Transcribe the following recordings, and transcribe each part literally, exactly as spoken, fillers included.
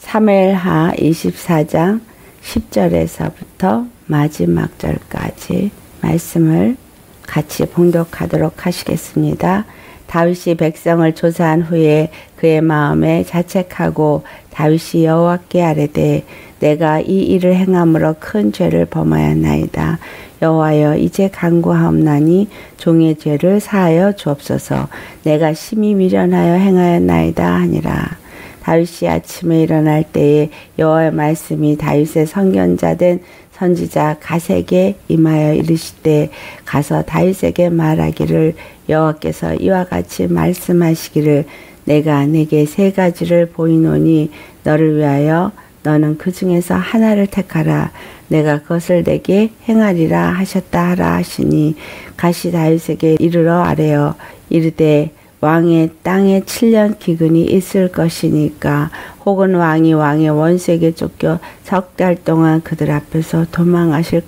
사무엘하 이십사 장 십 절에서부터 마지막 절까지 말씀을 같이 봉독하도록 하시겠습니다. 다윗이 백성을 조사한 후에 그의 마음에 자책하고 다윗이 여호와께 아뢰되 내가 이 일을 행함으로 큰 죄를 범하였나이다. 여호와여 이제 간구하옵나니 종의 죄를 사하여 주옵소서. 내가 심히 미련하여 행하였나이다 하니라. 다윗이 아침에 일어날 때에 여호와의 말씀이 다윗의 선견자 된 선지자 갓에게 임하여 이르시되 가서 다윗에게 말하기를 여호와께서 이와 같이 말씀하시기를 내가 내게 세 가지를 보이노니 너를 위하여 너는 그 중에서 하나를 택하라. 내가 그것을 내게 행하리라 하셨다 하라 하시니 갓이 다윗에게 이르러 아뢰어 이르되 왕의 땅에 칠 년 기근이 있을 것이니까 혹은 왕이 왕의 원수에게 쫓겨 석 달 동안 그들 앞에서 도망하실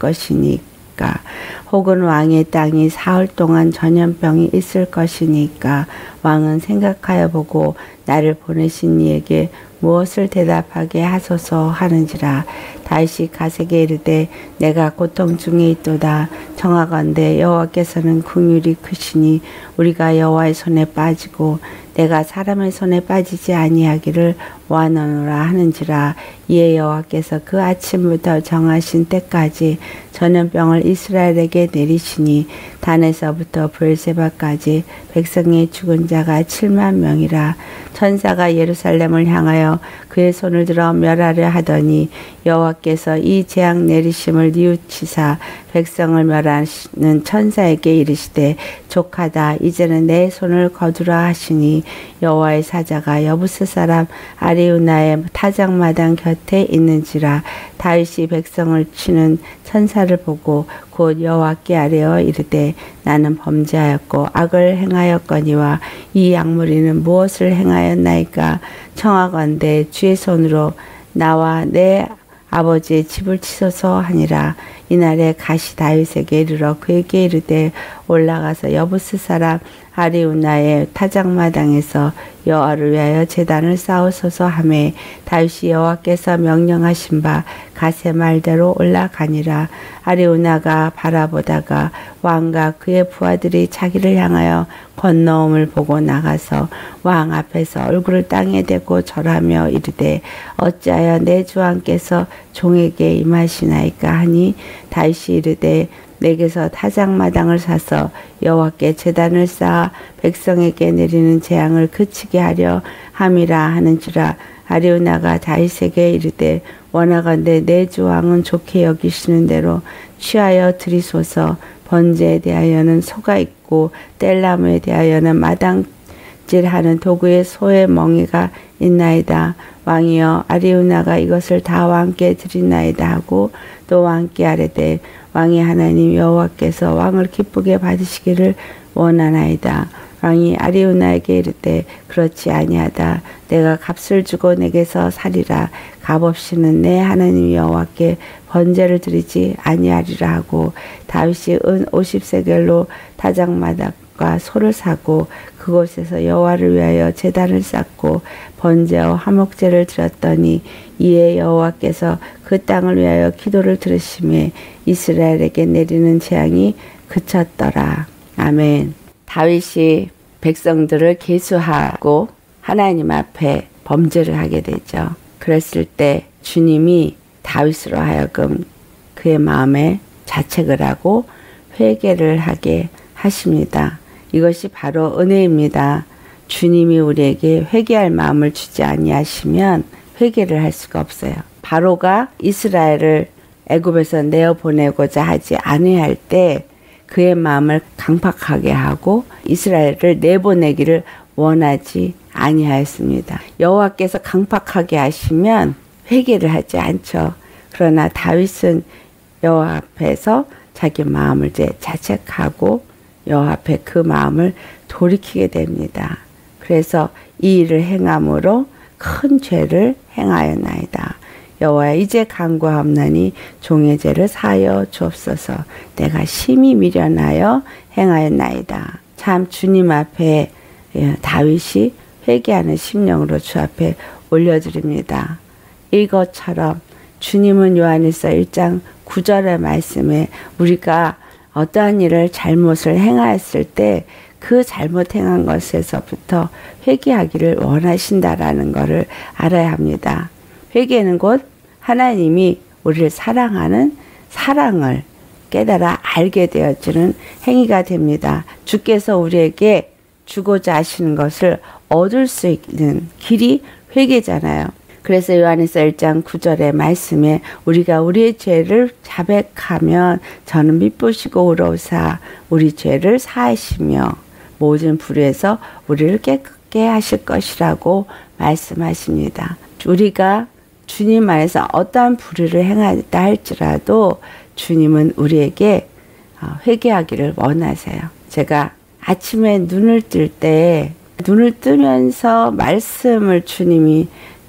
것이니까 혹은 왕의 땅이 사흘 동안 전염병이 있을 것이니까 왕은 생각하여 보고 나를 보내신 이에게 무엇을 대답하게 하소서 하는지라. 다윗이 갓에게 이르되 내가 고통 중에 있도다. 청하건대 여호와께서는 긍휼이 크시니 우리가 여호와의 손에 빠지고 내가 사람의 손에 빠지지 아니하기를 원하노라 하는지라. 이에 여호와께서 그 아침부터 정하신 때까지 전염병을 이스라엘에게 내리시니 단에서부터 브엘세바까지 백성의 죽은 자가 칠만 명이라. 천사가 예루살렘을 향하여 그의 손을 들어 멸하려 하더니 여호와께서 이 재앙 내리심을 뉘우치사 백성을 멸하시는 천사에게 이르시되 족하다. 이제는 내 손을 거두라 하시니 여호와의 사자가 여부스 사람 아리우나의 타작마당 곁에 있는지라. 다윗이 백성을 치는 천사를 보고 곧 여호와께 아뢰어 이르되 나는 범죄하였고 악을 행하였거니와 이 약물이는 무엇을 행하였나이까. 청하건대 주의 손으로 나와 내 아버지의 집을 치소서 하니라. 이날에 갓이 다윗에게 이르러 그에게 이르되 올라가서 여부스 사람 아리우나의 타작마당에서 여호와를 위하여 제단을 쌓으소서 하매 다윗이 여호와께서 명령하신 바 갓의 말대로 올라가니라. 아리우나가 바라보다가 왕과 그의 부하들이 자기를 향하여 건너옴을 보고 나가서 왕 앞에서 얼굴을 땅에 대고 절하며 이르되 어찌하여 내 주왕께서 종에게 임하시나이까 하니 다윗이 이르되 내게서 타작마당을 사서 여호와께 제단을 쌓아 백성에게 내리는 재앙을 그치게 하려 함이라 하는지라. 아리우나가 다윗에게 이르되 원하건대 내 주 왕은 좋게 여기시는 대로 취하여 드리소서. 번제에 대하여는 소가 있고 뗄나무에 대하여는 마당질하는 도구에 소의 멍에가 있나이다. 왕이여 아리우나가 이것을 다 왕께 드리나이다 하고 또 왕께 아뢰되 왕의 하나님 여호와께서 왕을 기쁘게 받으시기를 원하나이다. 왕이 아리우나에게 이르되 그렇지 아니하다. 내가 값을 주고 내게서 사리라. 값 없이는 내 하나님 여호와께 번제를 드리지 아니하리라 하고 다윗이 은 오십 세겔로 타작마당과 소를 사고 그곳에서 여호와를 위하여 제단을 쌓고 번제와 화목제를 드렸더니 이에 여호와께서 그 땅을 위하여 기도를 들으시매 이스라엘에게 내리는 재앙이 그쳤더라. 아멘. 다윗이 백성들을 계수하고 하나님 앞에 범죄를 하게 되죠. 그랬을 때 주님이 다윗으로 하여금 그의 마음에 자책을 하고 회개를 하게 하십니다. 이것이 바로 은혜입니다. 주님이 우리에게 회개할 마음을 주지 아니하시면 회개를 할 수가 없어요. 바로가 이스라엘을 애굽에서 내어보내고자 하지 아니할 때 그의 마음을 강팍하게 하고 이스라엘을 내보내기를 원하지 아니하였습니다. 여호와께서 강팍하게 하시면 회개를 하지 않죠. 그러나 다윗은 여호와 앞에서 자기 마음을 이제 자책하고 여호와 앞에 그 마음을 돌이키게 됩니다. 그래서 이 일을 행함으로 큰 죄를 행하였나이다. 여호와여 이제 간구하옵나니 종의 죄를 사하여 주옵소서. 내가 심히 미련하여 행하였나이다. 참 주님 앞에 다윗이 회개하는 심령으로 주 앞에 올려드립니다. 이것처럼 주님은 요한일서 일 장 구 절의 말씀에 우리가 어떠한 일을 잘못을 행하였을 때 그 잘못 행한 것에서부터 회개하기를 원하신다라는 것을 알아야 합니다. 회개는 곧 하나님이 우리를 사랑하는 사랑을 깨달아 알게 되어지는 행위가 됩니다. 주께서 우리에게 주고자 하시는 것을 얻을 수 있는 길이 회개잖아요. 그래서 요한일서 일 장 구 절의 말씀에 우리가 우리의 죄를 자백하면 저는 미쁘시고 의로우사 우리 죄를 사하시며 모든 불의에서 우리를 깨끗게 하실 것이라고 말씀하십니다. 우리가 주님 안에서 어떠한 불의를 행하다 할지라도 주님은 우리에게 회개하기를 원하세요. 제가 아침에 눈을 뜰 때 눈을 뜨면서 말씀을 주님이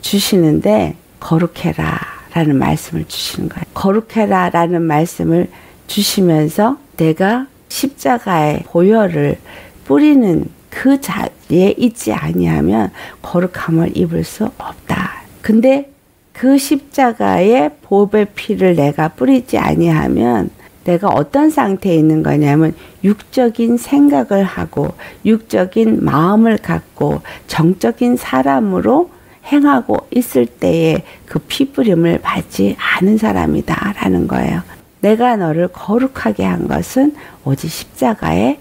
주시는데 거룩해라 라는 말씀을 주시는 거예요. 거룩해라 라는 말씀을 주시면서 내가 십자가의 보혈을 뿌리는 그 자리에 있지 아니하면 거룩함을 입을 수 없다. 근데 그 십자가의 보배 피를 내가 뿌리지 아니하면 내가 어떤 상태에 있는 거냐면 육적인 생각을 하고 육적인 마음을 갖고 정적인 사람으로 행하고 있을 때에 그 피뿌림을 받지 않은 사람이다 라는 거예요. 내가 너를 거룩하게 한 것은 오직 십자가의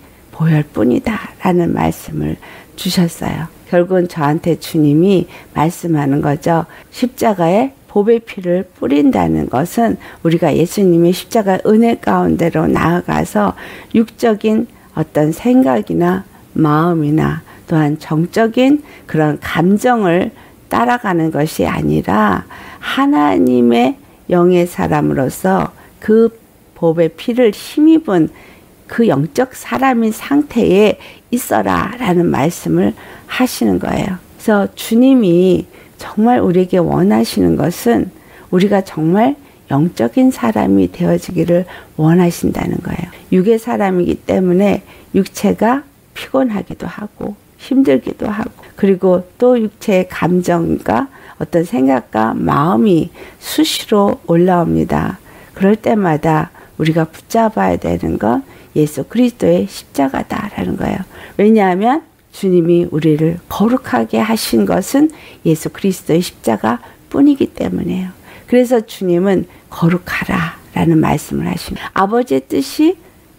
보혈뿐이다 라는 말씀을 주셨어요. 결국은 저한테 주님이 말씀하는 거죠. 십자가에 보배 피를 뿌린다는 것은 우리가 예수님의 십자가 은혜 가운데로 나아가서 육적인 어떤 생각이나 마음이나 또한 정적인 그런 감정을 따라가는 것이 아니라 하나님의 영의 사람으로서 그 보배 피를 힘입은 그 영적 사람인 상태에 있어라 라는 말씀을 하시는 거예요. 그래서 주님이 정말 우리에게 원하시는 것은 우리가 정말 영적인 사람이 되어지기를 원하신다는 거예요. 육의 사람이기 때문에 육체가 피곤하기도 하고 힘들기도 하고 그리고 또 육체의 감정과 어떤 생각과 마음이 수시로 올라옵니다. 그럴 때마다 우리가 붙잡아야 되는 건 예수 그리스도의 십자가다라는 거예요. 왜냐하면 주님이 우리를 거룩하게 하신 것은 예수 그리스도의 십자가 뿐이기 때문에요. 그래서 주님은 거룩하라 라는 말씀을 하십니다. 아버지의 뜻이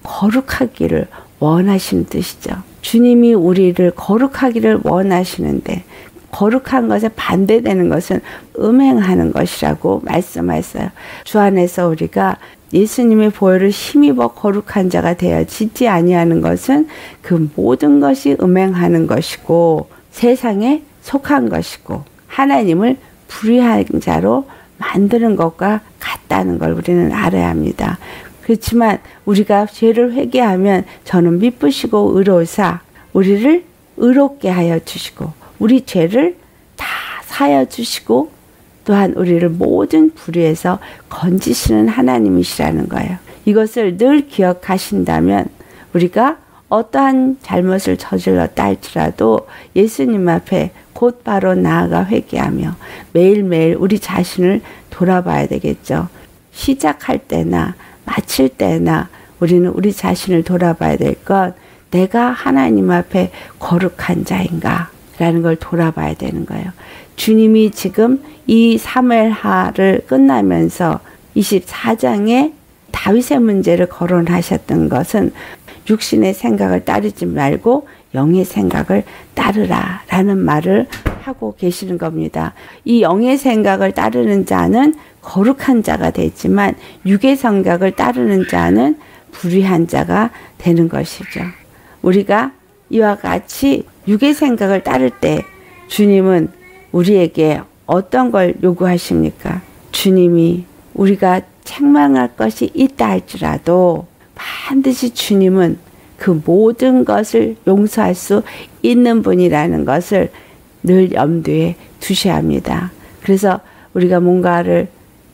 거룩하기를 원하시는 뜻이죠. 주님이 우리를 거룩하기를 원하시는데 거룩한 것에 반대되는 것은 음행하는 것이라고 말씀하셨어요. 주 안에서 우리가 예수님의 보혈을 힘입어 거룩한 자가 되어지지 아니하는 것은 그 모든 것이 음행하는 것이고 세상에 속한 것이고 하나님을 불의한 자로 만드는 것과 같다는 걸 우리는 알아야 합니다. 그렇지만 우리가 죄를 회개하면 저는 미쁘시고 의로우사 우리를 의롭게 하여 주시고 우리 죄를 다 사여 주시고 또한 우리를 모든 불의에서 건지시는 하나님이시라는 거예요. 이것을 늘 기억하신다면 우리가 어떠한 잘못을 저질렀다 할지라도 예수님 앞에 곧바로 나아가 회개하며 매일매일 우리 자신을 돌아봐야 되겠죠. 시작할 때나 마칠 때나 우리는 우리 자신을 돌아봐야 될 것, 내가 하나님 앞에 거룩한 자인가? 라는 걸 돌아봐야 되는 거예요. 주님이 지금 이 사무엘하를 끝나면서 이십사 장에 다윗의 문제를 거론하셨던 것은 육신의 생각을 따르지 말고 영의 생각을 따르라 라는 말을 하고 계시는 겁니다. 이 영의 생각을 따르는 자는 거룩한 자가 되지만 육의 생각을 따르는 자는 불의한 자가 되는 것이죠. 우리가 이와 같이 육의 생각을 따를 때 주님은 우리에게 어떤 걸 요구하십니까? 주님이 우리가 책망할 것이 있다 할지라도 반드시 주님은 그 모든 것을 용서할 수 있는 분이라는 것을 늘 염두에 두셔야 합니다. 그래서 우리가 뭔가를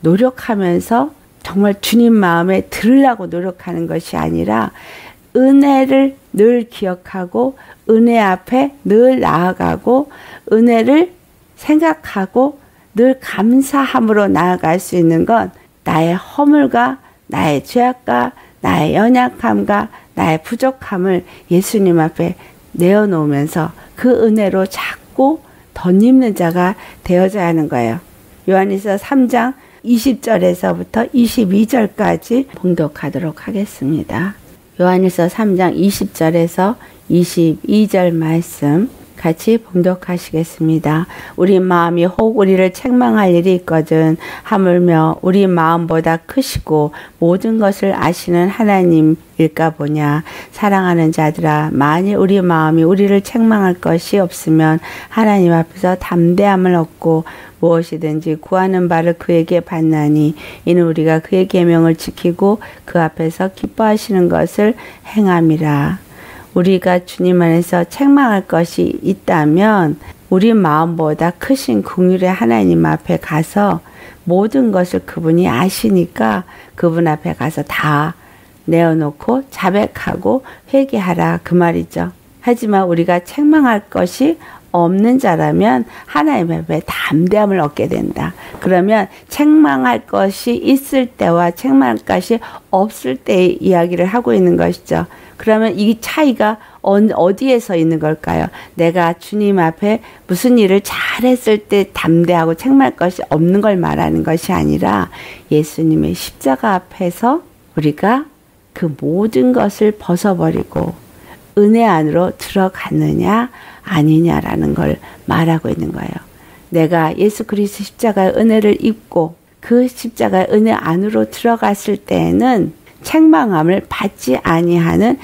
노력하면서 정말 주님 마음에 들으려고 노력하는 것이 아니라 은혜를 늘 기억하고 은혜 앞에 늘 나아가고 은혜를 생각하고 늘 감사함으로 나아갈 수 있는 건 나의 허물과 나의 죄악과 나의 연약함과 나의 부족함을 예수님 앞에 내어놓으면서 그 은혜로 자꾸 덧입는 자가 되어져야 하는 거예요. 요한일서 삼 장 이십 절에서부터 이십이 절까지 봉독하도록 하겠습니다. 요한일서 삼 장 이십 절에서 이십이 절 말씀 같이 봉독하시겠습니다. 우리 마음이 혹 우리를 책망할 일이 있거든 하물며 우리 마음보다 크시고 모든 것을 아시는 하나님일까 보냐. 사랑하는 자들아, 만일 우리 마음이 우리를 책망할 것이 없으면 하나님 앞에서 담대함을 얻고 무엇이든지 구하는 바를 그에게 받나니 이는 우리가 그의 계명을 지키고 그 앞에서 기뻐하시는 것을 행함이라. 우리가 주님 안에서 책망할 것이 있다면 우리 마음보다 크신 긍휼의 하나님 앞에 가서 모든 것을 그분이 아시니까 그분 앞에 가서 다 내어놓고 자백하고 회개하라 그 말이죠. 하지만 우리가 책망할 것이 없는 자라면 하나님 앞에 담대함을 얻게 된다. 그러면 책망할 것이 있을 때와 책망할 것이 없을 때의 이야기를 하고 있는 것이죠. 그러면 이 차이가 어디에서 있는 걸까요? 내가 주님 앞에 무슨 일을 잘했을 때 담대하고 책망할 것이 없는 걸 말하는 것이 아니라 예수님의 십자가 앞에서 우리가 그 모든 것을 벗어버리고 은혜 안으로 들어갔느냐 아니냐라는 걸 말하고 있는 거예요. 내가 예수 그리스도 십자가의 은혜를 입고 그 십자가의 은혜 안으로 들어갔을 때에는 책망함을 받지 아니하는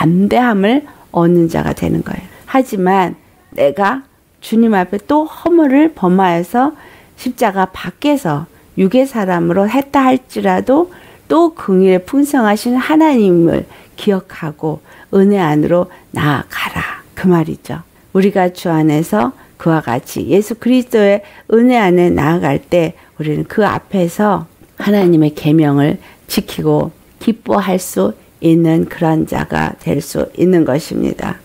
담대함을 얻는 자가 되는 거예요. 하지만 내가 주님 앞에 또 허물을 범하여서 십자가 밖에서 육의 사람으로 했다 할지라도 또 긍휼에 풍성하신 하나님을 기억하고 은혜 안으로 나아가라 그 말이죠. 우리가 주 안에서 그와 같이 예수 그리스도의 은혜 안에 나아갈 때 우리는 그 앞에서 하나님의 계명을 지키고 기뻐할 수 있는 그런 자가 될 수 있는 것입니다.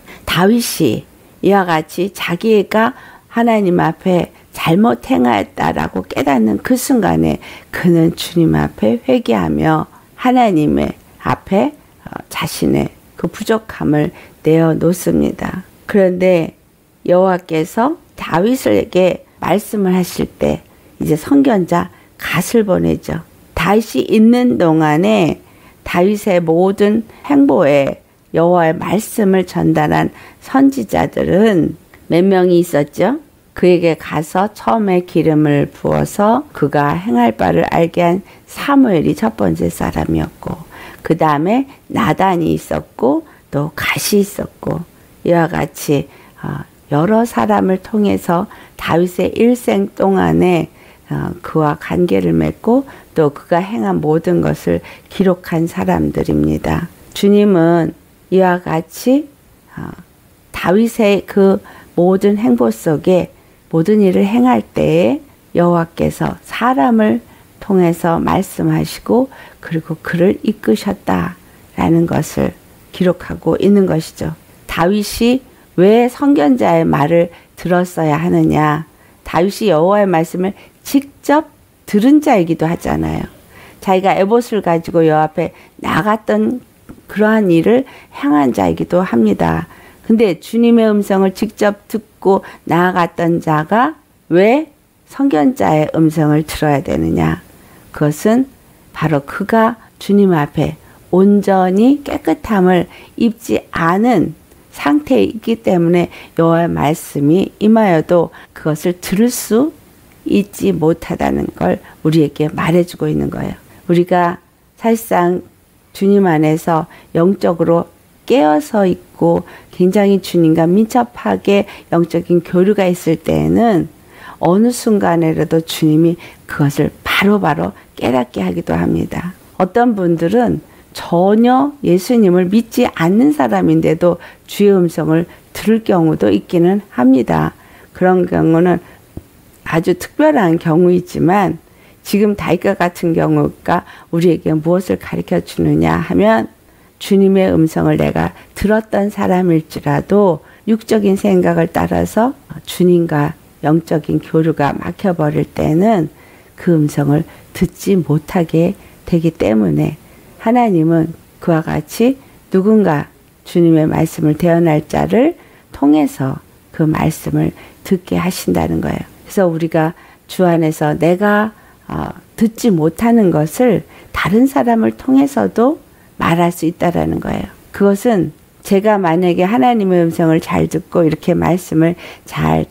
다윗이 이와 같이 자기가 하나님 앞에 잘못 행하였다라고 깨닫는 그 순간에 그는 주님 앞에 회개하며 하나님의 앞에 자신의 그 부족함을 내어놓습니다. 그런데 여호와께서 다윗에게 말씀을 하실 때 이제 선견자 갓을 보내죠. 다윗이 있는 동안에 다윗의 모든 행보에 여호와의 말씀을 전달한 선지자들은 몇 명이 있었죠. 그에게 가서 처음에 기름을 부어서 그가 행할 바를 알게 한 사무엘이 첫 번째 사람이었고 그 다음에 나단이 있었고 또 갓이 있었고 이와 같이 여러 사람을 통해서 다윗의 일생 동안에 그와 관계를 맺고 또 그가 행한 모든 것을 기록한 사람들입니다. 주님은 이와 같이 다윗의 그 모든 행보 속에 모든 일을 행할 때에 여호와께서 사람을 통해서 말씀하시고 그리고 그를 이끄셨다라는 것을 기록하고 있는 것이죠. 다윗이 왜 선견자의 말을 들었어야 하느냐? 다윗이 여호와의 말씀을 직접 들은 자이기도 하잖아요. 자기가 에봇을 가지고 여호와 앞에 나갔던 그러한 일을 행한 자이기도 합니다. 근데 주님의 음성을 직접 듣고 나아갔던 자가 왜 선견자의 음성을 들어야 되느냐? 그것은 바로 그가 주님 앞에 온전히 깨끗함을 입지 않은 상태에 있기 때문에 여호와의 말씀이 임하여도 그것을 들을 수 있지 못하다는 걸 우리에게 말해주고 있는 거예요. 우리가 사실상 주님 안에서 영적으로 깨어서 있고 굉장히 주님과 민첩하게 영적인 교류가 있을 때에는 어느 순간에라도 주님이 그것을 바로바로 깨닫게 하기도 합니다. 어떤 분들은 전혀 예수님을 믿지 않는 사람인데도 주의 음성을 들을 경우도 있기는 합니다. 그런 경우는 아주 특별한 경우이지만 지금 다윗과 같은 경우가 우리에게 무엇을 가르쳐 주느냐 하면 주님의 음성을 내가 들었던 사람일지라도 육적인 생각을 따라서 주님과 영적인 교류가 막혀버릴 때는 그 음성을 듣지 못하게 되기 때문에 하나님은 그와 같이 누군가 주님의 말씀을 대언할 자를 통해서 그 말씀을 듣게 하신다는 거예요. 그래서 우리가 주 안에서 내가 어, 듣지 못하는 것을 다른 사람을 통해서도 말할 수 있다라는 거예요. 그것은 제가 만약에 하나님의 음성을 잘 듣고 이렇게 말씀을 잘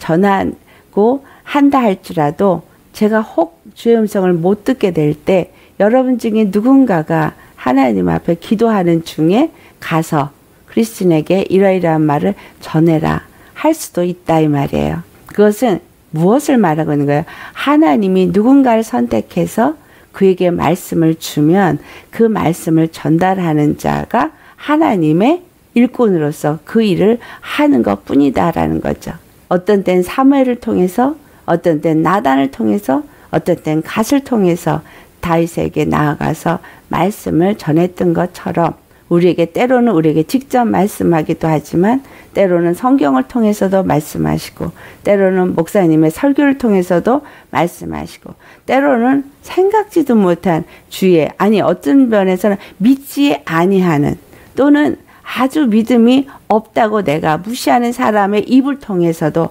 전하고 한다 할지라도 제가 혹 주의 음성을 못 듣게 될 때 여러분 중에 누군가가 하나님 앞에 기도하는 중에 가서 크리스틴에게 이러이러한 말을 전해라 할 수도 있다 이 말이에요. 그것은 무엇을 말하고 있는 거예요? 하나님이 누군가를 선택해서 그에게 말씀을 주면 그 말씀을 전달하는 자가 하나님의 일꾼으로서 그 일을 하는 것 뿐이다라는 거죠. 어떤 땐 사무엘을 통해서, 어떤 땐 나단을 통해서, 어떤 땐 갓을 통해서 다윗에게 나아가서 말씀을 전했던 것처럼 우리에게 때로는 우리에게 직접 말씀하기도 하지만 때로는 성경을 통해서도 말씀하시고 때로는 목사님의 설교를 통해서도 말씀하시고 때로는 생각지도 못한 주의 아니 어떤 면에서는 믿지 아니하는 또는 아주 믿음이 없다고 내가 무시하는 사람의 입을 통해서도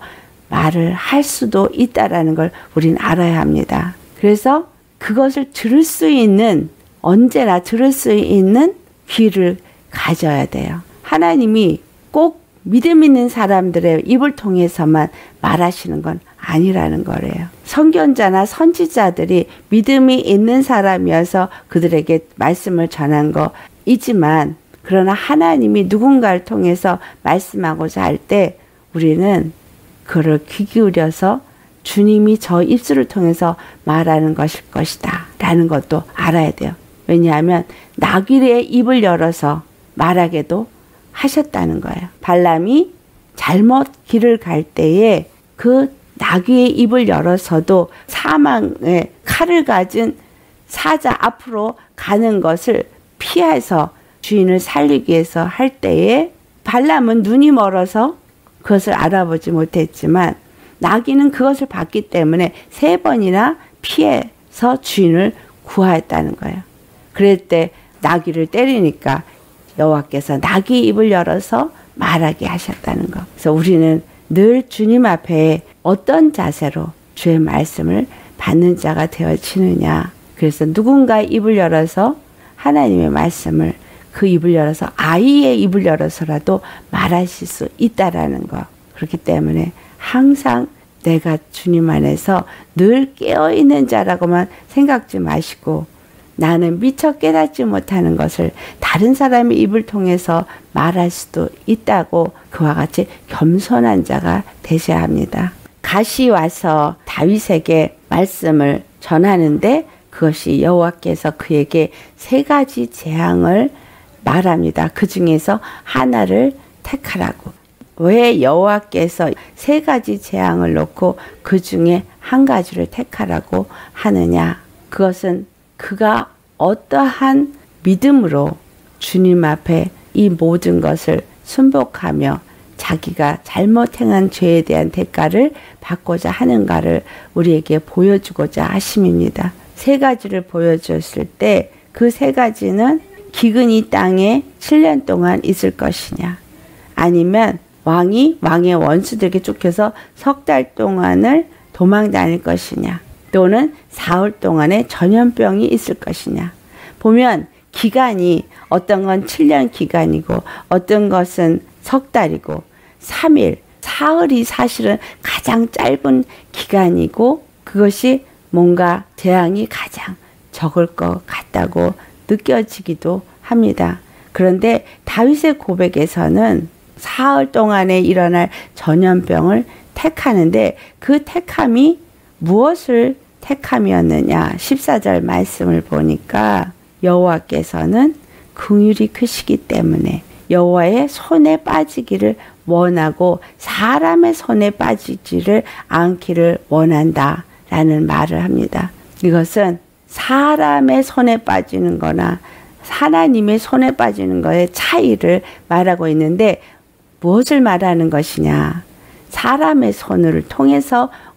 말을 할 수도 있다라는 걸 우리는 알아야 합니다. 그래서 그것을 들을 수 있는 언제나 들을 수 있는 귀를 가져야 돼요. 하나님이 꼭 믿음 있는 사람들의 입을 통해서만 말하시는 건 아니라는 거래요. 선견자나 선지자들이 믿음이 있는 사람이어서 그들에게 말씀을 전한 거이지만 그러나 하나님이 누군가를 통해서 말씀하고자 할 때 우리는 그를 귀 기울여서 주님이 저 입술을 통해서 말하는 것일 것이다 라는 것도 알아야 돼요. 왜냐하면 나귀의 입을 열어서 말하게도 하셨다는 거예요. 발람이 잘못 길을 갈 때에 그 나귀의 입을 열어서도 사망의 칼을 가진 사자 앞으로 가는 것을 피해서 주인을 살리기 위해서 할 때에 발람은 눈이 멀어서 그것을 알아보지 못했지만 나귀는 그것을 봤기 때문에 세 번이나 피해서 주인을 구하였다는 거예요. 그럴 때 나귀를 때리니까 여호와께서 나귀 입을 열어서 말하게 하셨다는 거. 그래서 우리는 늘 주님 앞에 어떤 자세로 주의 말씀을 받는 자가 되어지느냐. 그래서 누군가의 입을 열어서 하나님의 말씀을 그 입을 열어서 아이의 입을 열어서라도 말하실 수 있다라는 거. 그렇기 때문에 항상 내가 주님 안에서 늘 깨어있는 자라고만 생각지 마시고 나는 미처 깨닫지 못하는 것을 다른 사람의 입을 통해서 말할 수도 있다고 그와 같이 겸손한 자가 되셔야 합니다. 갓이 와서 다윗에게 말씀을 전하는데 그것이 여호와께서 그에게 세 가지 재앙을 말합니다. 그 중에서 하나를 택하라고. 왜 여호와께서 세 가지 재앙을 놓고 그 중에 한 가지를 택하라고 하느냐. 그것은 그가 어떠한 믿음으로 주님 앞에 이 모든 것을 순복하며 자기가 잘못 행한 죄에 대한 대가를 받고자 하는가를 우리에게 보여주고자 하심입니다. 세 가지를 보여줬을 때 그 세 가지는 기근이 땅에 칠 년 동안 있을 것이냐 아니면 왕이 왕의 원수들에게 쫓겨서 석 달 동안을 도망 다닐 것이냐 또는 사흘 동안의 전염병이 있을 것이냐. 보면 기간이 어떤 건 칠 년 기간이고 어떤 것은 석 달이고 삼 일, 사흘이 사실은 가장 짧은 기간이고 그것이 뭔가 재앙이 가장 적을 것 같다고 느껴지기도 합니다. 그런데 다윗의 고백에서는 사흘 동안에 일어날 전염병을 택하는데 그 택함이 무엇을 택함이었느냐. 십사 절 말씀을 보니까 여호와께서는 긍휼이 크시기 때문에 여호와의 손에 빠지기를 원하고 사람의 손에 빠지지를 않기를 원한다 라는 말을 합니다. 이것은 사람의 손에 빠지는 거나 하나님의 손에 빠지는 거의 차이를 말하고 있는데 무엇을 말하는 것이냐. 사람의 손을 통해서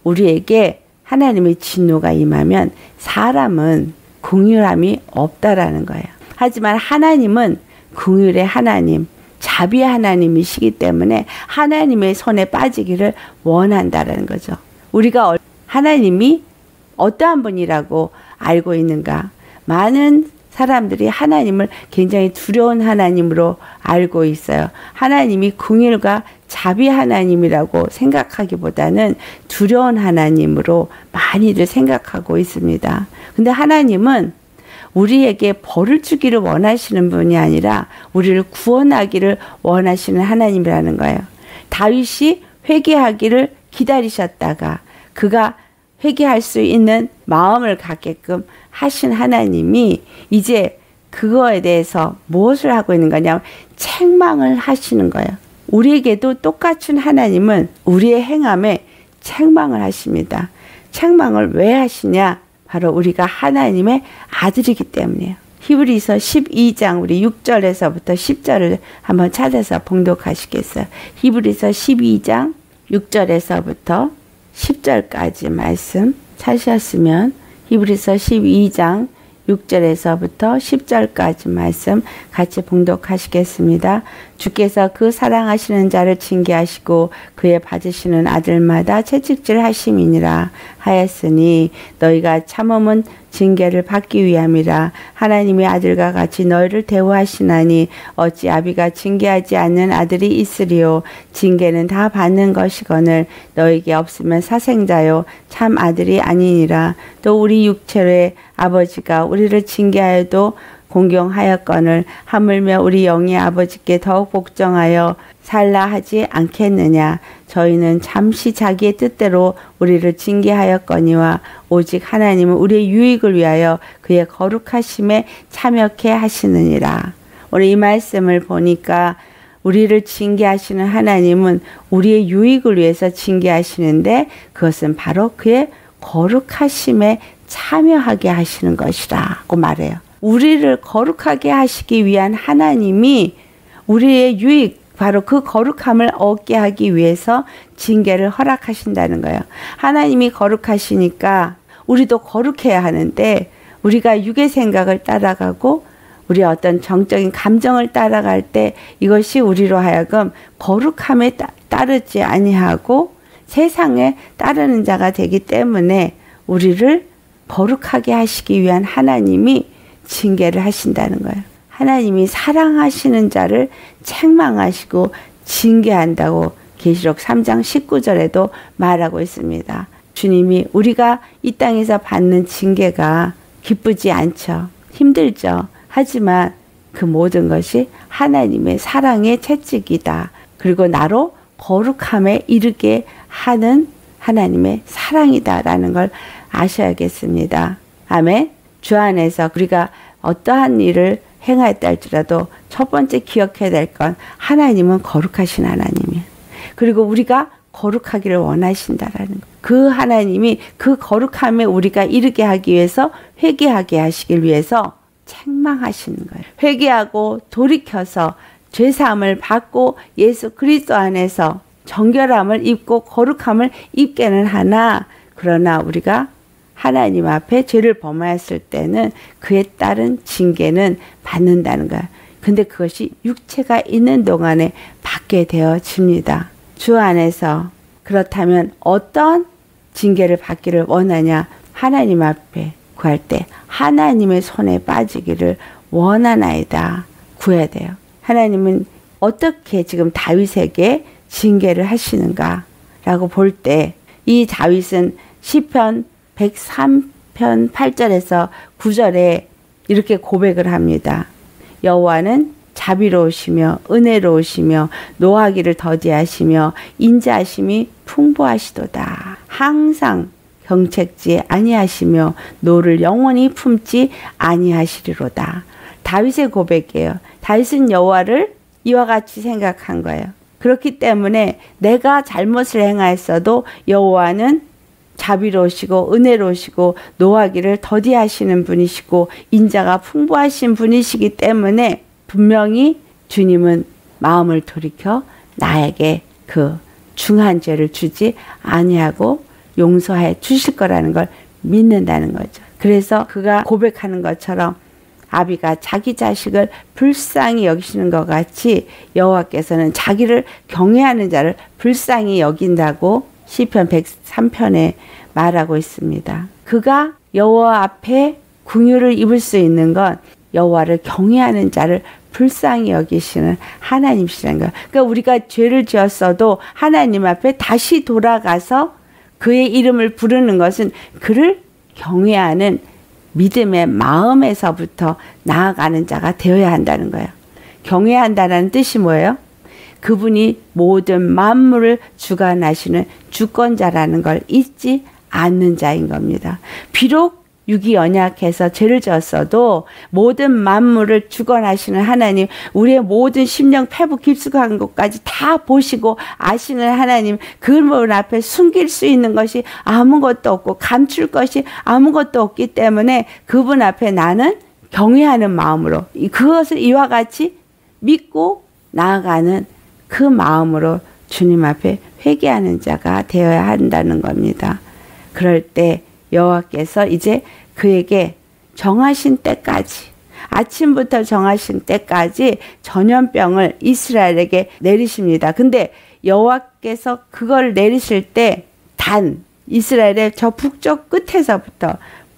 우리에게 하나님의 진노가 임하면 사람은 긍휼함이 없다라는 거예요. 하지만 하나님은 긍휼의 하나님, 자비의 하나님이시기 때문에 하나님의 손에 빠지기를 원한다라는 거죠. 우리가 하나님이 어떠한 분이라고 알고 있는가? 많은 사람들이 하나님을 굉장히 두려운 하나님으로 알고 있어요. 하나님이 긍휼과 자비 하나님이라고 생각하기보다는 두려운 하나님으로 많이들 생각하고 있습니다. 근데 하나님은 우리에게 벌을 주기를 원하시는 분이 아니라 우리를 구원하기를 원하시는 하나님이라는 거예요. 다윗이 회개하기를 기다리셨다가 그가 회개할 수 있는 마음을 갖게끔 하신 하나님이 이제 그거에 대해서 무엇을 하고 있는 거냐면 책망을 하시는 거예요. 우리에게도 똑같은 하나님은 우리의 행함에 책망을 하십니다. 책망을 왜 하시냐? 바로 우리가 하나님의 아들이기 때문이에요. 히브리서 십이 장 우리 육 절에서부터 십 절을 한번 찾아서 봉독하시겠어요? 히브리서 십이 장 육 절에서부터 십 절까지 말씀 찾으셨으면 히브리서 십이 장 육 절에서부터 십 절까지 말씀 같이 봉독하시겠습니다. 주께서 그 사랑하시는 자를 징계하시고 그의 받으시는 아들마다 채찍질 하심이니라 하였으니 너희가 참음은 징계를 받기 위함이라. 하나님의 아들과 같이 너희를 대우하시나니 어찌 아비가 징계하지 않는 아들이 있으리요. 징계는 다 받는 것이거늘 너희에게 없으면 사생자요 참 아들이 아니니라. 또 우리 육체의 아버지가 우리를 징계하여도 공경하였거늘 하물며 우리 영의 아버지께 더욱 복종하여 살라 하지 않겠느냐. 저희는 잠시 자기의 뜻대로 우리를 징계하였거니와 오직 하나님은 우리의 유익을 위하여 그의 거룩하심에 참여케 하시느니라. 오늘 이 말씀을 보니까 우리를 징계하시는 하나님은 우리의 유익을 위해서 징계하시는데 그것은 바로 그의 거룩하심에 참여하게 하시는 것이라고 말해요. 우리를 거룩하게 하시기 위한 하나님이 우리의 유익, 바로 그 거룩함을 얻게 하기 위해서 징계를 허락하신다는 거예요. 하나님이 거룩하시니까 우리도 거룩해야 하는데 우리가 육의 생각을 따라가고 우리 어떤 정적인 감정을 따라갈 때 이것이 우리로 하여금 거룩함에 따, 따르지 아니하고 세상에 따르는 자가 되기 때문에 우리를 거룩하게 하시기 위한 하나님이 징계를 하신다는 거예요. 하나님이 사랑하시는 자를 책망하시고 징계한다고 계시록 삼 장 십구 절에도 말하고 있습니다. 주님이 우리가 이 땅에서 받는 징계가 기쁘지 않죠. 힘들죠. 하지만 그 모든 것이 하나님의 사랑의 채찍이다. 그리고 나로 거룩함에 이르게 하는 하나님의 사랑이다라는 걸 아셔야겠습니다. 아멘. 주 안에서 우리가 어떠한 일을 행하였다 할지라도 첫 번째 기억해야 될 건 하나님은 거룩하신 하나님이에요. 그리고 우리가 거룩하기를 원하신다라는 거예요. 그 하나님이 그 거룩함에 우리가 이르게 하기 위해서 회개하게 하시길 위해서 책망하시는 거예요. 회개하고 돌이켜서 죄사함을 받고 예수 그리스도 안에서 정결함을 입고 거룩함을 입게는 하나 그러나 우리가 하나님 앞에 죄를 범하였을 때는 그에 따른 징계는 받는다는 거야. 근데 그것이 육체가 있는 동안에 받게 되어집니다. 주 안에서 그렇다면 어떤 징계를 받기를 원하냐? 하나님 앞에 구할 때 하나님의 손에 빠지기를 원하나이다. 구해야 돼요. 하나님은 어떻게 지금 다윗에게 징계를 하시는가? 라고 볼 때 이 다윗은 시편 백삼 편 팔 절에서 구 절에 이렇게 고백을 합니다. 여호와는 자비로우시며 은혜로우시며 노하기를 더디하시며 인자하심이 풍부하시도다. 항상 경책지 아니하시며 노를 영원히 품지 아니하시리로다. 다윗의 고백이에요. 다윗은 여호와를 이와 같이 생각한 거예요. 그렇기 때문에 내가 잘못을 행하였어도 여호와는 자비로우시고 은혜로우시고 노하기를 더디하시는 분이시고 인자가 풍부하신 분이시기 때문에 분명히 주님은 마음을 돌이켜 나에게 그 중한 죄를 주지 아니하고 용서해 주실 거라는 걸 믿는다는 거죠. 그래서 그가 고백하는 것처럼 아비가 자기 자식을 불쌍히 여기시는 것 같이 여호와께서는 자기를 경외하는 자를 불쌍히 여긴다고 시편 백삼 편에 말하고 있습니다. 그가 여호와 앞에 긍휼을 입을 수 있는 건 여호와를 경외하는 자를 불쌍히 여기시는 하나님이시라는 거예요. 그러니까 우리가 죄를 지었어도 하나님 앞에 다시 돌아가서 그의 이름을 부르는 것은 그를 경외하는 믿음의 마음에서부터 나아가는 자가 되어야 한다는 거예요. 경외한다는 뜻이 뭐예요? 그분이 모든 만물을 주관하시는 주권자라는 걸 잊지 않는 자인 겁니다. 비록 육이 연약해서 죄를 지었어도 모든 만물을 주관하시는 하나님, 우리의 모든 심령 패부 깊숙한 것까지 다 보시고 아시는 하나님, 그분 앞에 숨길 수 있는 것이 아무것도 없고 감출 것이 아무것도 없기 때문에 그분 앞에 나는 경외하는 마음으로 그것을 이와 같이 믿고 나아가는 그 마음으로 주님 앞에 회개하는 자가 되어야 한다는 겁니다. 그럴 때 여호와께서 이제 그에게 정하신 때까지, 아침부터 정하신 때까지 전염병을 이스라엘에게 내리십니다. 근데 여호와께서 그걸 내리실 때 단 이스라엘의 저 북쪽 끝에서부터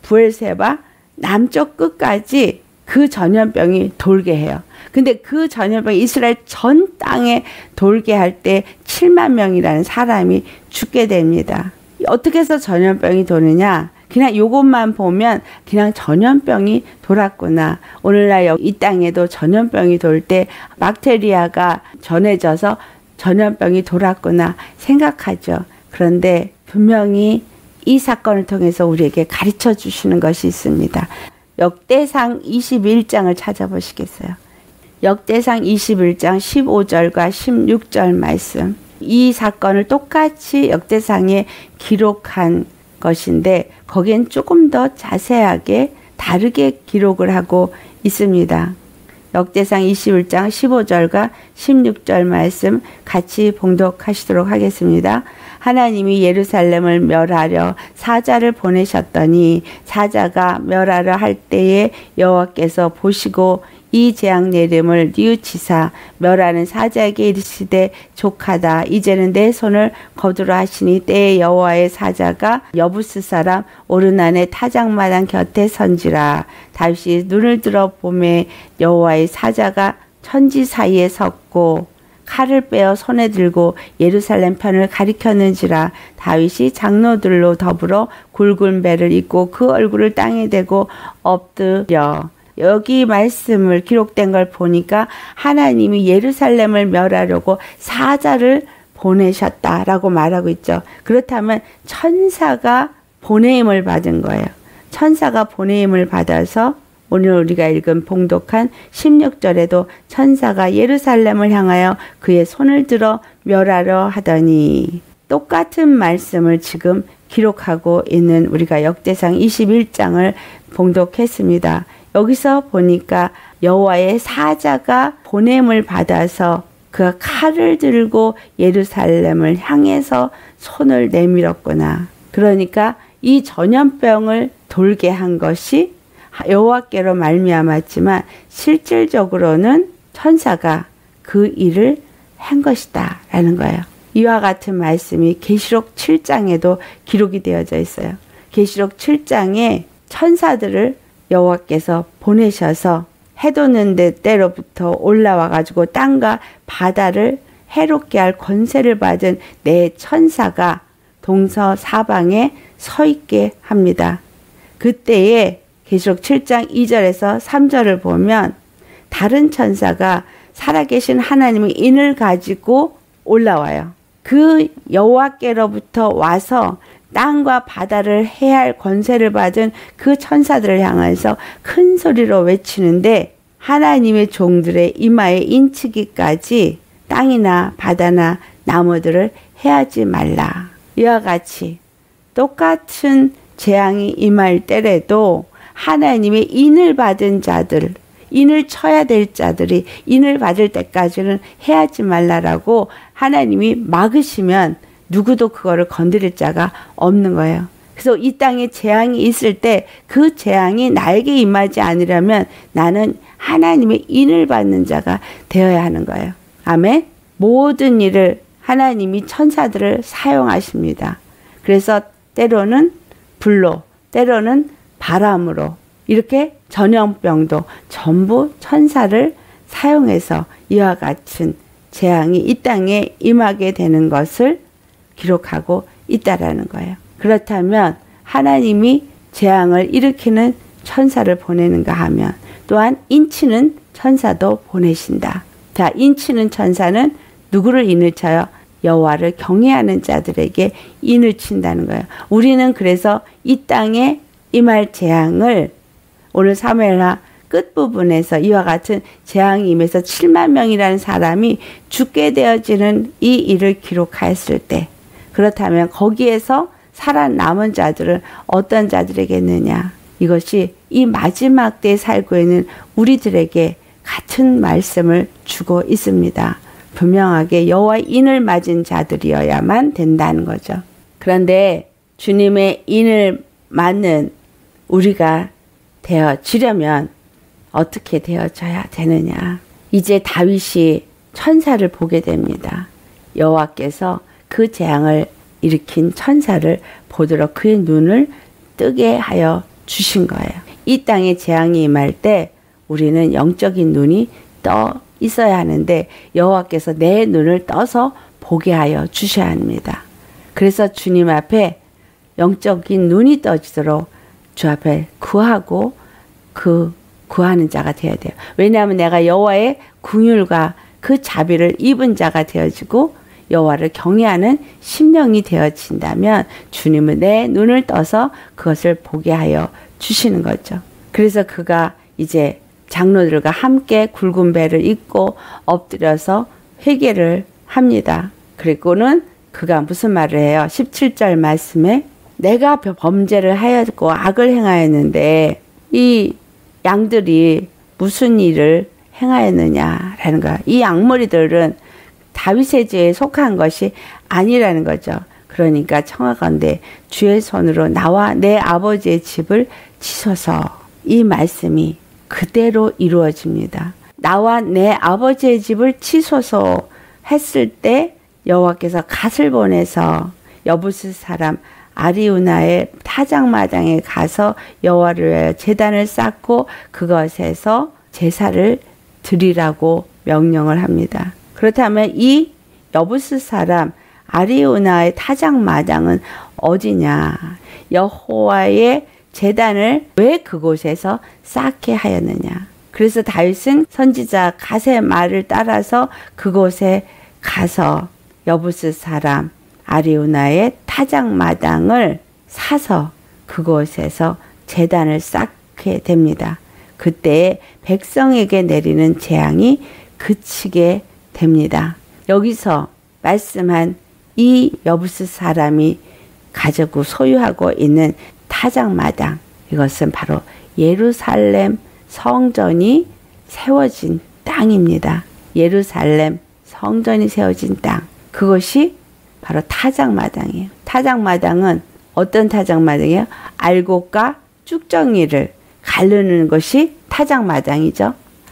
부엘세바 남쪽 끝까지 그 전염병이 돌게 해요. 근데 그 전염병이 이스라엘 전 땅에 돌게 할 때 칠만 명이라는 사람이 죽게 됩니다. 어떻게 해서 전염병이 도느냐? 그냥 요것만 보면 그냥 전염병이 돌았구나. 오늘날 이 땅에도 전염병이 돌 때 박테리아가 전해져서 전염병이 돌았구나 생각하죠. 그런데 분명히 이 사건을 통해서 우리에게 가르쳐 주시는 것이 있습니다. 역대상 이십일 장을 찾아보시겠어요? 역대상 이십일 장 십오 절과 십육 절 말씀. 이 사건을 똑같이 역대상에 기록한 것인데 거기엔 조금 더 자세하게 다르게 기록을 하고 있습니다. 역대상 이십일 장 십오 절과 십육 절 말씀 같이 봉독하시도록 하겠습니다. 하나님이 예루살렘을 멸하려 사자를 보내셨더니 사자가 멸하려 할 때에 여호와께서 보시고 이 재앙 내림을 뉘우치사 멸하는 사자에게 이르시되 족하다. 이제는 내 손을 거두라 하시니 때에 여호와의 사자가 여부스 사람 오르난의 타작마당 곁에 선지라. 다윗이 눈을 들어 보매 여호와의 사자가 천지 사이에 섰고 칼을 빼어 손에 들고 예루살렘 편을 가리켰는지라. 다윗이 장로들로 더불어 굵은 배를 입고 그 얼굴을 땅에 대고 엎드려. 여기 말씀을 기록된 걸 보니까 하나님이 예루살렘을 멸하려고 사자를 보내셨다라고 말하고 있죠. 그렇다면 천사가 보내임을 받은 거예요. 천사가 보내임을 받아서 오늘 우리가 읽은 봉독한 십육 절에도 천사가 예루살렘을 향하여 그의 손을 들어 멸하려 하더니 똑같은 말씀을 지금 기록하고 있는 우리가 역대상 이십일 장을 봉독했습니다. 여기서 보니까 여호와의 사자가 보냄을 받아서 그가 칼을 들고 예루살렘을 향해서 손을 내밀었구나. 그러니까 이 전염병을 돌게 한 것이 여호와께로 말미암았지만 실질적으로는 천사가 그 일을 한 것이다 라는 거예요. 이와 같은 말씀이 계시록 칠 장에도 기록이 되어져 있어요. 계시록 칠 장에 천사들을 여호와께서 보내셔서 해돋는 데 때로부터 올라와 가지고 땅과 바다를 해롭게 할 권세를 받은 네 천사가 동서사방에 서 있게 합니다. 그때에 계시록 칠 장 이 절에서 삼 절을 보면 다른 천사가 살아계신 하나님의 인을 가지고 올라와요. 그 여호와께로부터 와서 땅과 바다를 해할 권세를 받은 그 천사들을 향해서 큰 소리로 외치는데 하나님의 종들의 이마에 인치기까지 땅이나 바다나 나무들을 해하지 말라. 이와 같이 똑같은 재앙이 임할 때라도 하나님의 인을 받은 자들, 인을 쳐야 될 자들이 인을 받을 때까지는 해하지 말라라고 하나님이 막으시면 누구도 그거를 건드릴 자가 없는 거예요. 그래서 이 땅에 재앙이 있을 때 그 재앙이 나에게 임하지 않으려면 나는 하나님의 인을 받는 자가 되어야 하는 거예요. 아멘. 모든 일을 하나님이 천사들을 사용하십니다. 그래서 때로는 불로, 때로는 바람으로, 이렇게 전염병도 전부 천사를 사용해서 이와 같은 재앙이 이 땅에 임하게 되는 것을 기록하고 있다라는 거예요. 그렇다면 하나님이 재앙을 일으키는 천사를 보내는가 하면 또한 인치는 천사도 보내신다. 자, 인치는 천사는 누구를 인을 쳐요? 여호와를 경외하는 자들에게 인을 친다는 거예요. 우리는 그래서 이 땅에 임할 재앙을 오늘 사무엘하 끝부분에서 이와 같은 재앙이 임해서 칠만 명이라는 사람이 죽게 되어지는 이 일을 기록하였을 때, 그렇다면 거기에서 살아남은 자들은 어떤 자들에겠느냐? 이것이 이 마지막 때에 살고 있는 우리들에게 같은 말씀을 주고 있습니다. 분명하게 여호와의 인을 맞은 자들이어야만 된다는 거죠. 그런데 주님의 인을 맞는 우리가 되어지려면 어떻게 되어져야 되느냐? 이제 다윗이 천사를 보게 됩니다. 여호와께서 그 재앙을 일으킨 천사를 보도록 그의 눈을 뜨게 하여 주신 거예요. 이 땅에 재앙이 임할 때 우리는 영적인 눈이 떠 있어야 하는데 여호와께서 내 눈을 떠서 보게 하여 주셔야 합니다. 그래서 주님 앞에 영적인 눈이 떠지도록 주 앞에 구하고 그 구하는 자가 되어야 돼요. 왜냐하면 내가 여호와의 긍휼과 그 자비를 입은 자가 되어지고 여호와를 경외하는 심령이 되어진다면 주님은 내 눈을 떠서 그것을 보게 하여 주시는 거죠. 그래서 그가 이제 장로들과 함께 굵은 배를 입고 엎드려서 회개를 합니다. 그리고는 그가 무슨 말을 해요? 십칠 절 말씀에 내가 범죄를 하였고 악을 행하였는데 이 양들이 무슨 일을 행하였느냐라는 거야. 이 양머리들은 다윗의 죄에 속한 것이 아니라는 거죠. 그러니까 청하건대 주의 손으로 나와 내 아버지의 집을 치소서. 이 말씀이 그대로 이루어집니다. 나와 내 아버지의 집을 치소서 했을 때 여호와께서 갓을 보내서 여부스 사람 아리우나의 타작마당에 가서 여호와를 위하여 제단을 쌓고 그것에서 제사를 드리라고 명령을 합니다. 그렇다면 이 여부스 사람 아리우나의 타작마당은 어디냐? 여호와의 제단을 왜 그곳에서 쌓게 하였느냐? 그래서 다윗은 선지자 갓의 말을 따라서 그곳에 가서 여부스 사람 아리우나의 타작마당을 사서 그곳에서 제단을 쌓게 됩니다. 그때 백성에게 내리는 재앙이 그치게 됩니다. 여기서 말씀한 이 여부스 사람이 가지고 소유하고 있는 타작마당, 이것은 바로 예루살렘 성전이 세워진 땅입니다. 예루살렘 성전이 세워진 땅, 그것이 바로 타작마당이에요. 타작마당은 어떤 타작마당이에요? 알곡과 쭉정이를 가르는 것이 타작마당이죠.